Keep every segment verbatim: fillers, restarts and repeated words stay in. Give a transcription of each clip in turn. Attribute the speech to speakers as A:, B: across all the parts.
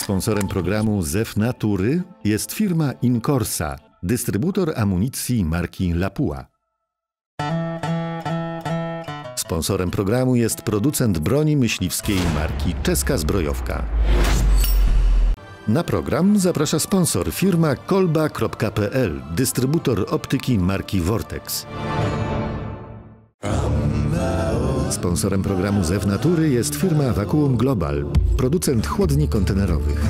A: Sponsorem programu Zew Natury jest firma Incorsa, dystrybutor amunicji marki Lapua. Sponsorem programu jest producent broni myśliwskiej marki Czeska Zbrojowka. Na program zaprasza sponsor firma kolba kropka pe el, dystrybutor optyki marki Vortex. Sponsorem programu Zew Natury jest firma Vacuum Global, producent chłodni kontenerowych.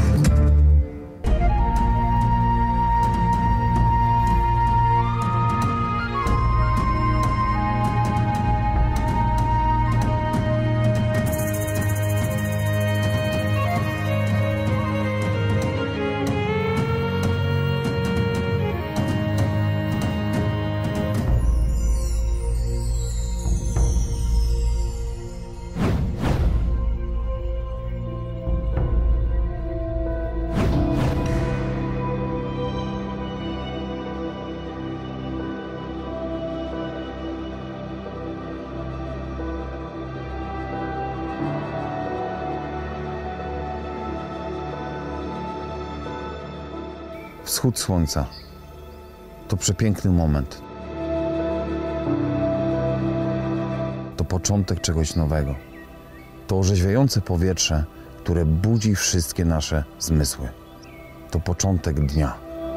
B: Wschód słońca to przepiękny moment. To początek czegoś nowego. To orzeźwiające powietrze, które budzi wszystkie nasze zmysły. To początek dnia.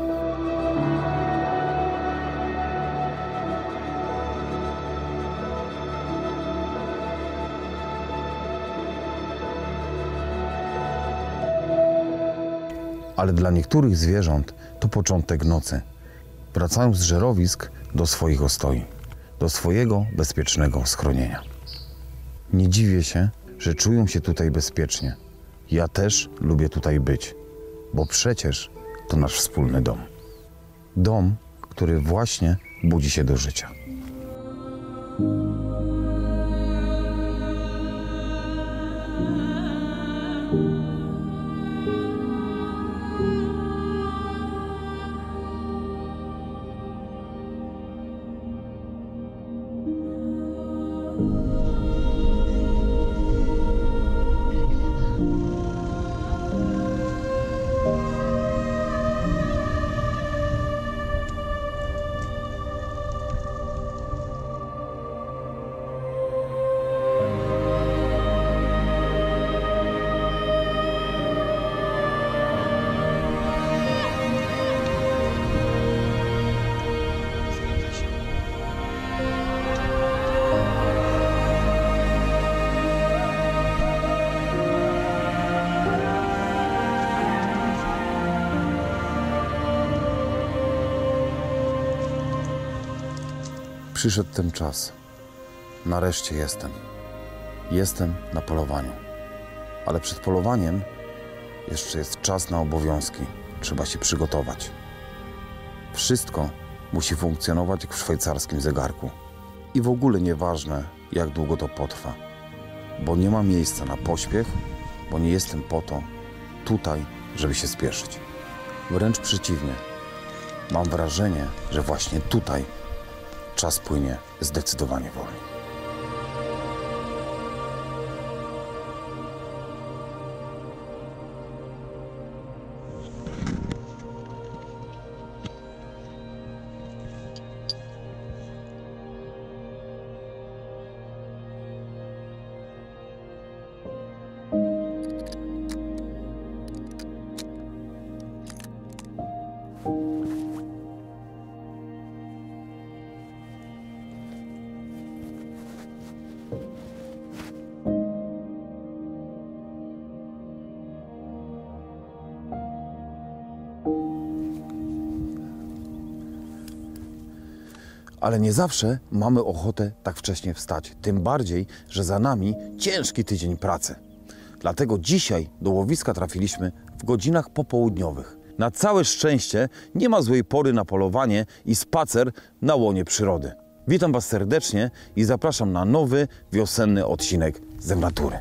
B: Ale dla niektórych zwierząt to początek nocy. Wracają z żerowisk do swoich ostoi, do swojego bezpiecznego schronienia. Nie dziwię się, że czują się tutaj bezpiecznie. Ja też lubię tutaj być, bo przecież to nasz wspólny dom. Dom, który właśnie budzi się do życia. Przyszedł ten czas. Nareszcie jestem. Jestem na polowaniu. Ale przed polowaniem jeszcze jest czas na obowiązki. Trzeba się przygotować. Wszystko musi funkcjonować jak w szwajcarskim zegarku. I w ogóle nieważne, jak długo to potrwa. Bo nie ma miejsca na pośpiech, bo nie jestem po to tutaj, żeby się spieszyć. Wręcz przeciwnie. Mam wrażenie, że właśnie tutaj czas płynie zdecydowanie wolniej. Ale nie zawsze mamy ochotę tak wcześnie wstać. Tym bardziej, że za nami ciężki tydzień pracy. Dlatego dzisiaj do łowiska trafiliśmy w godzinach popołudniowych. Na całe szczęście nie ma złej pory na polowanie i spacer na łonie przyrody. Witam Was serdecznie i zapraszam na nowy, wiosenny odcinek Zew Natury.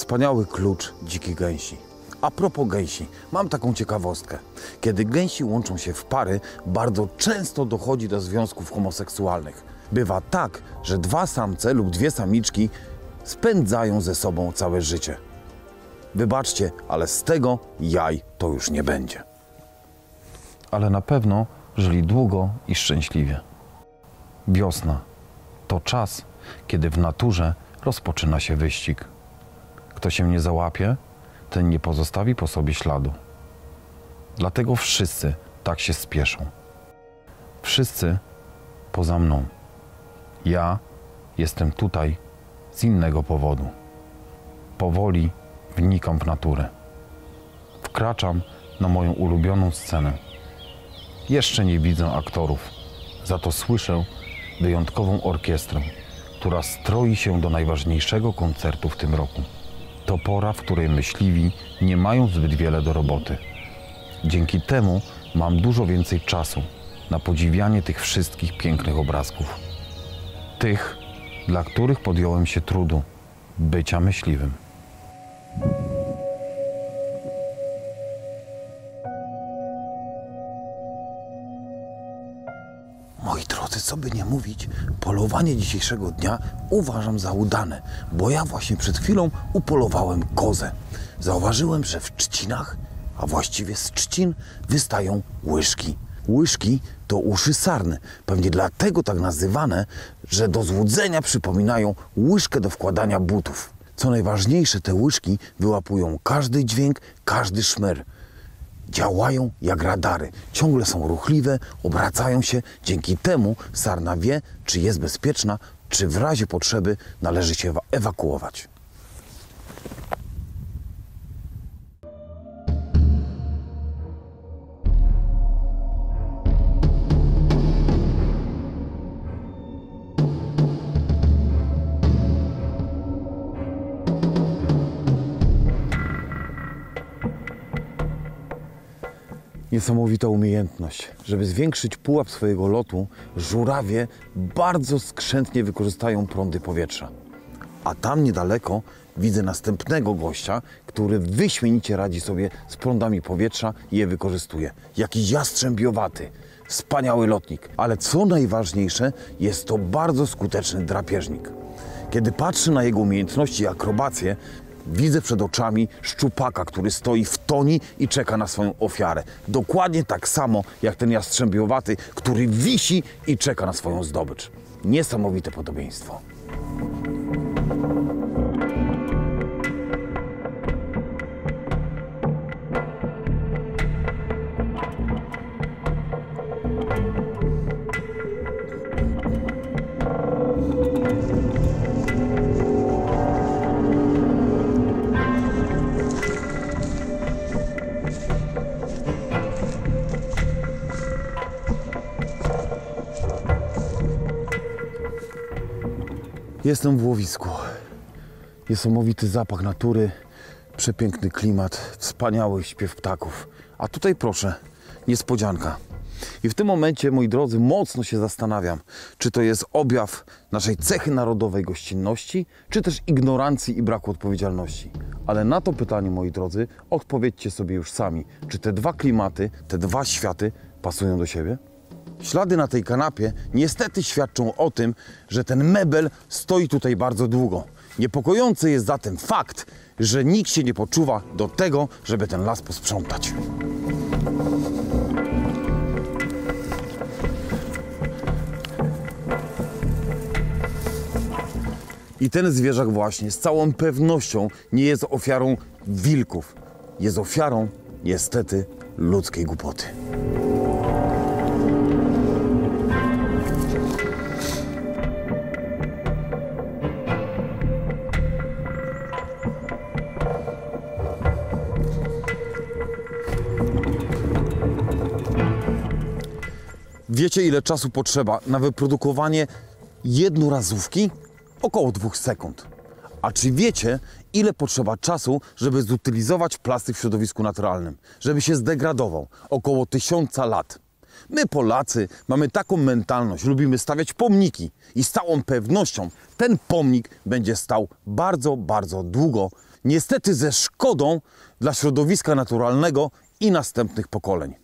B: wspaniały klucz dzikich gęsi. A propos gęsi, mam taką ciekawostkę. Kiedy gęsi łączą się w pary, bardzo często dochodzi do związków homoseksualnych. Bywa tak, że dwa samce lub dwie samiczki spędzają ze sobą całe życie. Wybaczcie, ale z tego jaj to już nie będzie. Ale na pewno żyli długo i szczęśliwie. Wiosna to czas, kiedy w naturze rozpoczyna się wyścig. Kto się nie załapie, ten nie pozostawi po sobie śladu. Dlatego wszyscy tak się spieszą. Wszyscy poza mną. Ja jestem tutaj z innego powodu. Powoli wnikam w naturę. Wkraczam na moją ulubioną scenę. Jeszcze nie widzę aktorów, za to słyszę wyjątkową orkiestrę, która stroi się do najważniejszego koncertu w tym roku. To pora, w której myśliwi nie mają zbyt wiele do roboty. Dzięki temu mam dużo więcej czasu na podziwianie tych wszystkich pięknych obrazków. Tych, dla których podjąłem się trudu bycia myśliwym. Moi drodzy, co by nie mówić, polowanie dzisiejszego dnia uważam za udane, bo ja właśnie przed chwilą upolowałem kozę. Zauważyłem, że w trzcinach, a właściwie z trzcin, wystają łyżki. Łyżki to uszy sarny, pewnie dlatego tak nazywane, że do złudzenia przypominają łyżkę do wkładania butów. Co najważniejsze, te łyżki wyłapują każdy dźwięk, każdy szmer. Działają jak radary, ciągle są ruchliwe, obracają się, dzięki temu sarna wie, czy jest bezpieczna, czy w razie potrzeby należy się ewakuować. Niesamowita umiejętność. Żeby zwiększyć pułap swojego lotu, żurawie bardzo skrzętnie wykorzystają prądy powietrza. A tam niedaleko widzę następnego gościa, który wyśmienicie radzi sobie z prądami powietrza i je wykorzystuje. Jakiś jastrzębiowaty, wspaniały lotnik. Ale co najważniejsze, jest to bardzo skuteczny drapieżnik. Kiedy patrzę na jego umiejętności i akrobacje, widzę przed oczami szczupaka, który stoi w toni i czeka na swoją ofiarę. Dokładnie tak samo jak ten jastrzębiowaty, który wisi i czeka na swoją zdobycz. Niesamowite podobieństwo. Jestem w łowisku. Niesamowity zapach natury, przepiękny klimat, wspaniały śpiew ptaków. A tutaj proszę, niespodzianka. I w tym momencie, moi drodzy, mocno się zastanawiam, czy to jest objaw naszej cechy narodowej gościnności, czy też ignorancji i braku odpowiedzialności. Ale na to pytanie, moi drodzy, odpowiedzcie sobie już sami. Czy te dwa klimaty, te dwa światy pasują do siebie? Ślady na tej kanapie niestety świadczą o tym, że ten mebel stoi tutaj bardzo długo. Niepokojący jest zatem fakt, że nikt się nie poczuwa do tego, żeby ten las posprzątać. I ten zwierzak właśnie z całą pewnością nie jest ofiarą wilków. Jest ofiarą, niestety, ludzkiej głupoty. Wiecie, ile czasu potrzeba na wyprodukowanie jednorazówki? Około dwóch sekund. A czy wiecie, ile potrzeba czasu, żeby zutylizować plastik w środowisku naturalnym? Żeby się zdegradował? Około tysiąca lat. My, Polacy, mamy taką mentalność, lubimy stawiać pomniki i z całą pewnością ten pomnik będzie stał bardzo, bardzo długo, Niestety ze szkodą dla środowiska naturalnego i następnych pokoleń.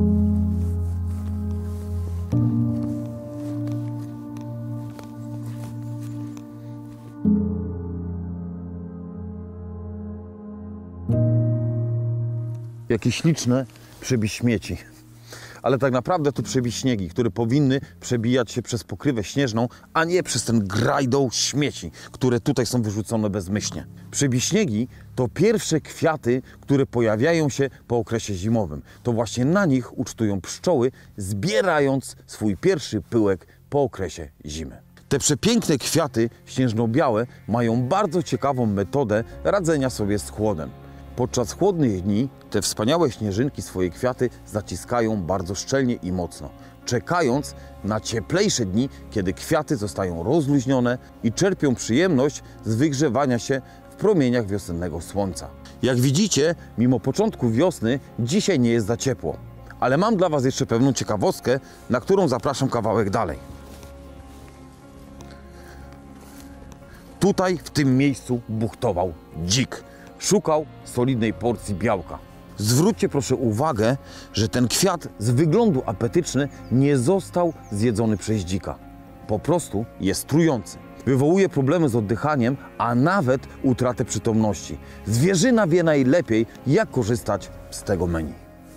B: Jakie śliczne przebiśmieci. Ale tak naprawdę to przebiśniegi, które powinny przebijać się przez pokrywę śnieżną, a nie przez ten grajdą śmieci, które tutaj są wyrzucone bezmyślnie. Przebiśniegi to pierwsze kwiaty, które pojawiają się po okresie zimowym. To właśnie na nich ucztują pszczoły, zbierając swój pierwszy pyłek po okresie zimy. Te przepiękne kwiaty śnieżno-białe mają bardzo ciekawą metodę radzenia sobie z chłodem. Podczas chłodnych dni te wspaniałe śnieżynki swoje kwiaty zaciskają bardzo szczelnie i mocno, czekając na cieplejsze dni, kiedy kwiaty zostają rozluźnione i czerpią przyjemność z wygrzewania się w promieniach wiosennego słońca. Jak widzicie, mimo początku wiosny dzisiaj nie jest za ciepło, ale mam dla Was jeszcze pewną ciekawostkę, na którą zapraszam kawałek dalej. Tutaj, w tym miejscu buchtował dzik. Szukał solidnej porcji białka. Zwróćcie proszę uwagę, że ten kwiat z wyglądu apetyczny nie został zjedzony przez dzika. Po prostu jest trujący. Wywołuje problemy z oddychaniem, a nawet utratę przytomności. Zwierzyna wie najlepiej, jak korzystać z tego menu.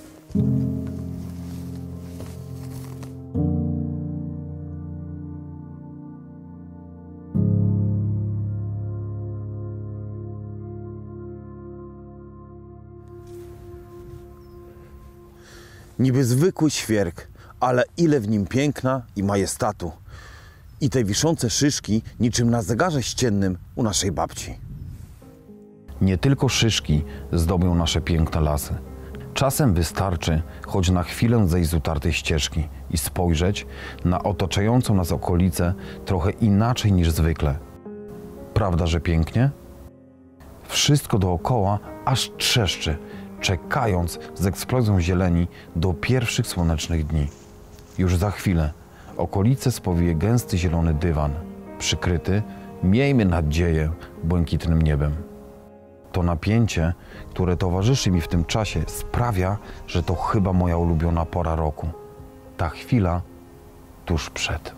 B: Niby zwykły świerk, ale ile w nim piękna i majestatu. I te wiszące szyszki niczym na zegarze ściennym u naszej babci.
C: Nie tylko szyszki zdobią nasze piękne lasy. Czasem wystarczy choć na chwilę zejść z utartej ścieżki i spojrzeć na otaczającą nas okolicę trochę inaczej niż zwykle. Prawda, że pięknie? Wszystko dookoła aż trzeszczy, czekając z eksplozją zieleni do pierwszych słonecznych dni. Już za chwilę okolice spowie gęsty zielony dywan, przykryty, miejmy nadzieję, błękitnym niebem. To napięcie, które towarzyszy mi w tym czasie, sprawia, że to chyba moja ulubiona pora roku. Ta chwila tuż przed.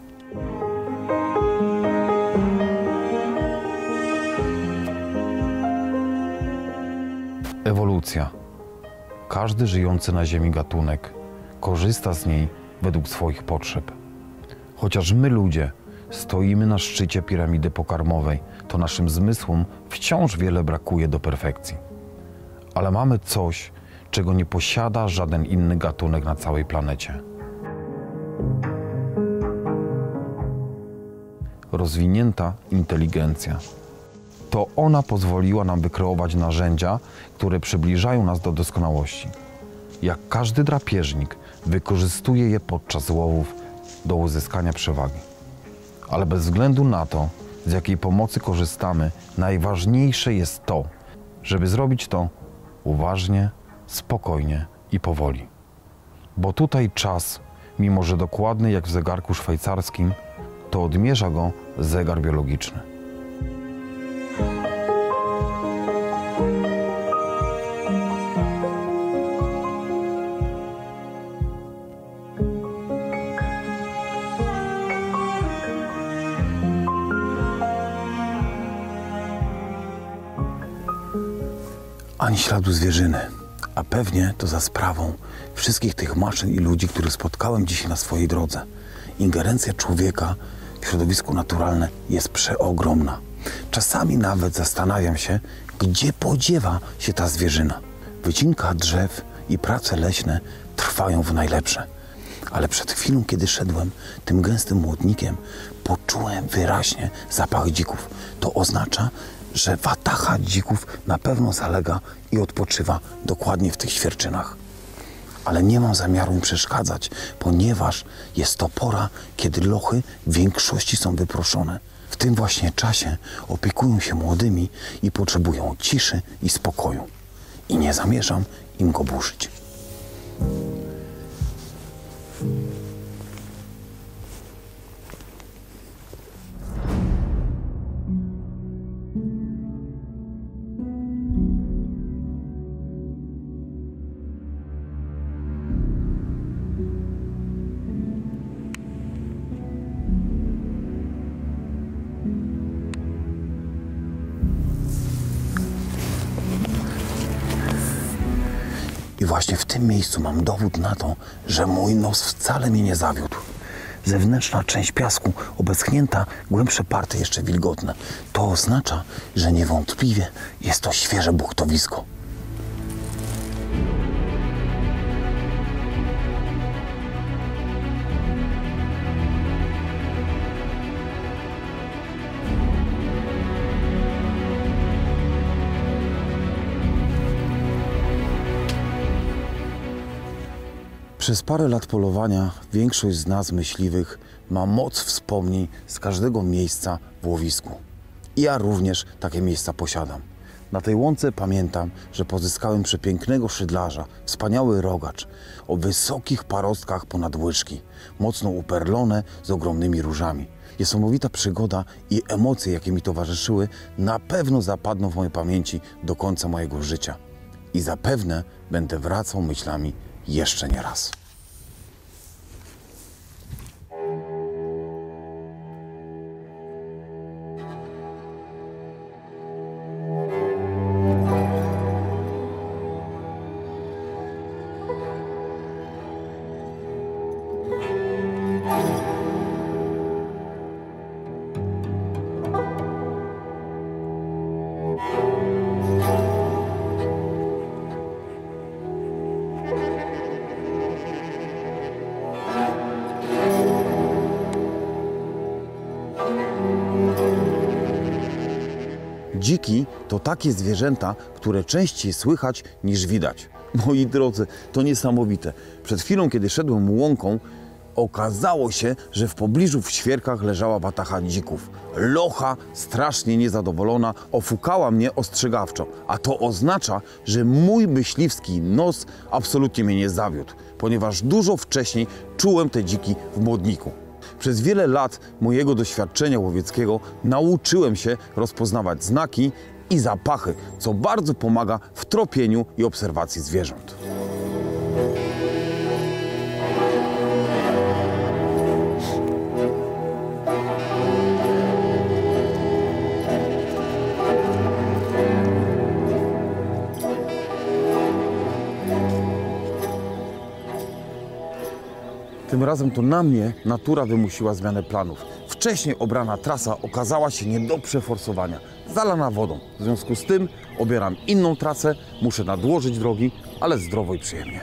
C: Ewolucja. Każdy żyjący na Ziemi gatunek korzysta z niej według swoich potrzeb. Chociaż my ludzie stoimy na szczycie piramidy pokarmowej, to naszym zmysłom wciąż wiele brakuje do perfekcji. Ale mamy coś, czego nie posiada żaden inny gatunek na całej planecie. Rozwinięta inteligencja. To ona pozwoliła nam wykreować narzędzia, które przybliżają nas do doskonałości. Jak każdy drapieżnik, wykorzystuje je podczas łowów do uzyskania przewagi. Ale bez względu na to, z jakiej pomocy korzystamy, najważniejsze jest to, żeby zrobić to uważnie, spokojnie i powoli. Bo tutaj czas, mimo że dokładny jak w zegarku szwajcarskim, to odmierza go zegar biologiczny.
B: Ani śladu zwierzyny, a pewnie to za sprawą wszystkich tych maszyn i ludzi, których spotkałem dzisiaj na swojej drodze. Ingerencja człowieka w środowisko naturalne jest przeogromna. Czasami nawet zastanawiam się, gdzie podziewa się ta zwierzyna. Wycinka drzew i prace leśne trwają w najlepsze. Ale przed chwilą, kiedy szedłem tym gęstym młodnikiem, poczułem wyraźnie zapach dzików. To oznacza, że watacha dzików na pewno zalega i odpoczywa dokładnie w tych świerczynach. Ale nie mam zamiaru im przeszkadzać, ponieważ jest to pora, kiedy lochy w większości są wyproszone. W tym właśnie czasie opiekują się młodymi i potrzebują ciszy i spokoju. I nie zamierzam im go burzyć. właśnie w tym miejscu mam dowód na to, że mój nos wcale mnie nie zawiódł. Zewnętrzna część piasku obeschnięta, głębsze partie jeszcze wilgotne. To oznacza, że niewątpliwie jest to świeże buchtowisko. Przez parę lat polowania większość z nas myśliwych ma moc wspomnień z każdego miejsca w łowisku. I ja również takie miejsca posiadam. Na tej łące pamiętam, że pozyskałem przepięknego szydlarza, wspaniały rogacz, o wysokich parostkach ponad łyżki, mocno uperlone z ogromnymi różami. Niesamowita przygoda i emocje, jakie mi towarzyszyły, na pewno zapadną w mojej pamięci do końca mojego życia. I zapewne będę wracał myślami jeszcze nie raz. Dziki to takie zwierzęta, które częściej słychać niż widać. Moi drodzy, to niesamowite. Przed chwilą, kiedy szedłem łąką, okazało się, że w pobliżu w świerkach leżała watacha dzików. Locha, strasznie niezadowolona, ofukała mnie ostrzegawczo. A to oznacza, że mój myśliwski nos absolutnie mnie nie zawiódł, ponieważ dużo wcześniej czułem te dziki w Młodniku. Przez wiele lat mojego doświadczenia łowieckiego nauczyłem się rozpoznawać znaki i zapachy, co bardzo pomaga w tropieniu i obserwacji zwierząt. Tym razem to na mnie natura wymusiła zmianę planów. Wcześniej obrana trasa okazała się nie do przeforsowania, zalana wodą. W związku z tym obieram inną trasę, muszę nadłożyć drogi, ale zdrowo i przyjemnie.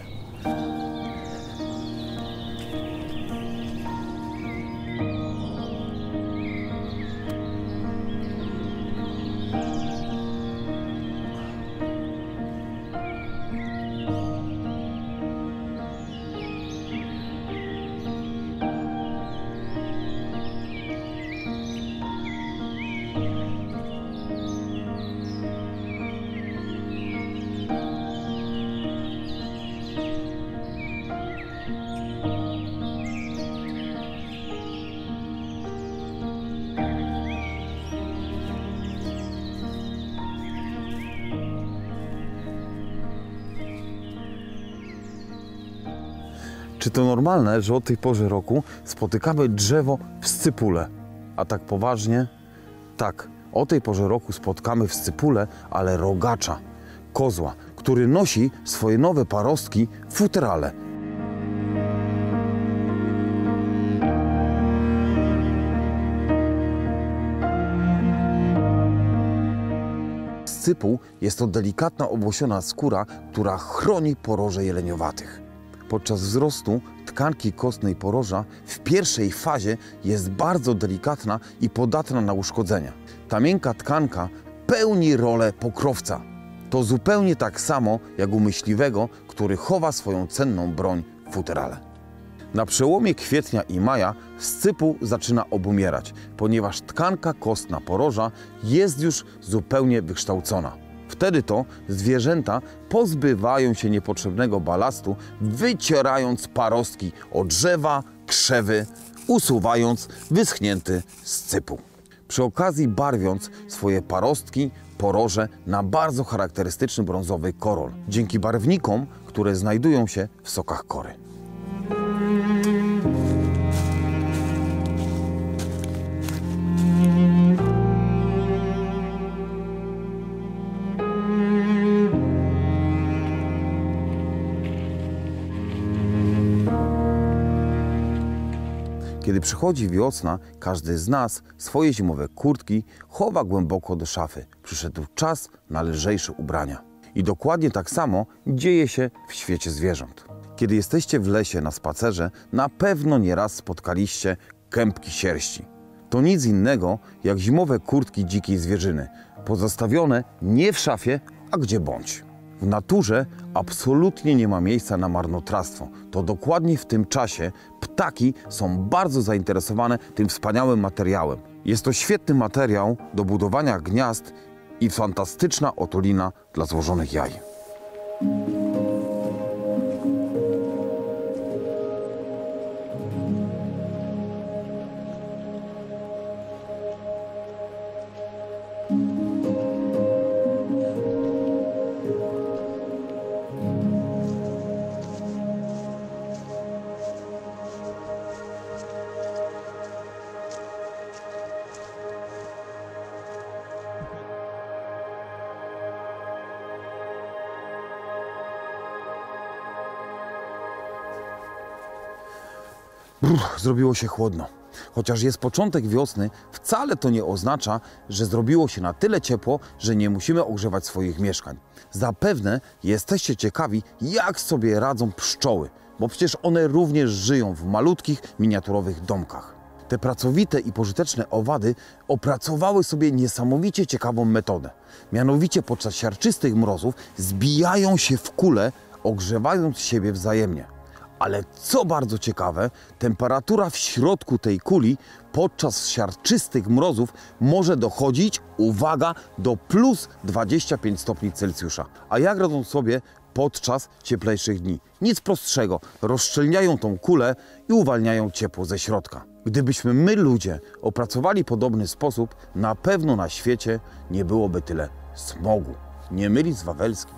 B: Czy to normalne, że o tej porze roku spotykamy drzewo w scypule? A tak poważnie? Tak, o tej porze roku spotkamy w scypule, ale rogacza, kozła, który nosi swoje nowe parostki w futerale. Scypuł jest to delikatna, obłosiona skóra, która chroni poroże jeleniowatych. Podczas wzrostu tkanki kostnej poroża w pierwszej fazie jest bardzo delikatna i podatna na uszkodzenia. Ta miękka tkanka pełni rolę pokrowca. To zupełnie tak samo jak u myśliwego, który chowa swoją cenną broń w futerale. Na przełomie kwietnia i maja scypuł zaczyna obumierać, ponieważ tkanka kostna poroża jest już zupełnie wykształcona. Wtedy to zwierzęta pozbywają się niepotrzebnego balastu, wycierając parostki o drzewa, krzewy, usuwając wyschnięty scypuł. Przy okazji barwiąc swoje parostki, poroże na bardzo charakterystyczny brązowy korol, dzięki barwnikom, które znajdują się w sokach kory. Kiedy przychodzi wiosna, każdy z nas swoje zimowe kurtki chowa głęboko do szafy. Przyszedł czas na lżejsze ubrania. I dokładnie tak samo dzieje się w świecie zwierząt. Kiedy jesteście w lesie na spacerze, na pewno nieraz spotkaliście kępki sierści. To nic innego jak zimowe kurtki dzikiej zwierzyny, pozostawione nie w szafie, a gdzie bądź. W naturze absolutnie nie ma miejsca na marnotrawstwo. To dokładnie w tym czasie ptaki są bardzo zainteresowane tym wspaniałym materiałem. Jest to świetny materiał do budowania gniazd i fantastyczna otulina dla złożonych jaj. Brr, zrobiło się chłodno. Chociaż jest początek wiosny, wcale to nie oznacza, że zrobiło się na tyle ciepło, że nie musimy ogrzewać swoich mieszkań. Zapewne jesteście ciekawi, jak sobie radzą pszczoły, bo przecież one również żyją w malutkich, miniaturowych domkach. Te pracowite i pożyteczne owady opracowały sobie niesamowicie ciekawą metodę. Mianowicie podczas siarczystych mrozów zbijają się w kule, ogrzewając siebie wzajemnie. Ale co bardzo ciekawe, temperatura w środku tej kuli podczas siarczystych mrozów może dochodzić, uwaga, do plus dwadzieścia pięć stopni Celsjusza. A jak radzą sobie podczas cieplejszych dni? Nic prostszego, rozszczelniają tą kulę i uwalniają ciepło ze środka. Gdybyśmy my ludzie opracowali podobny sposób, na pewno na świecie nie byłoby tyle smogu. Nie mylić z wawelskim.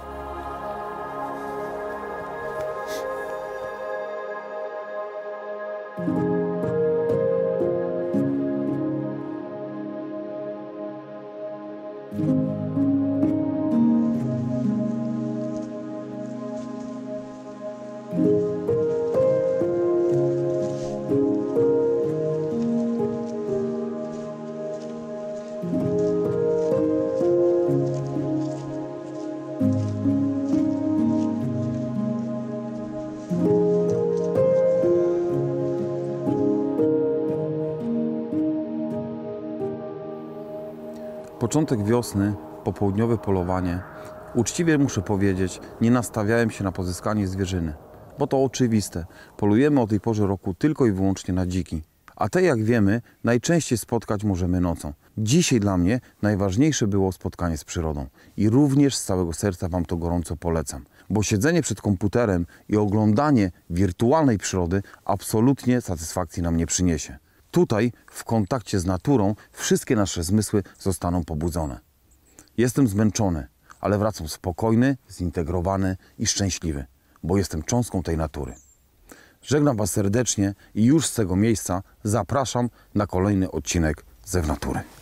B: Początek wiosny, popołudniowe polowanie. Uczciwie muszę powiedzieć, nie nastawiałem się na pozyskanie zwierzyny, bo to oczywiste. Polujemy o tej porze roku tylko i wyłącznie na dziki. A te, jak wiemy, najczęściej spotkać możemy nocą. Dzisiaj dla mnie najważniejsze było spotkanie z przyrodą. I również z całego serca Wam to gorąco polecam. Bo siedzenie przed komputerem i oglądanie wirtualnej przyrody absolutnie satysfakcji nam nie przyniesie. Tutaj, w kontakcie z naturą, wszystkie nasze zmysły zostaną pobudzone. Jestem zmęczony, ale wracam spokojny, zintegrowany i szczęśliwy, bo jestem cząstką tej natury. Żegnam Was serdecznie i już z tego miejsca zapraszam na kolejny odcinek Zew Natury.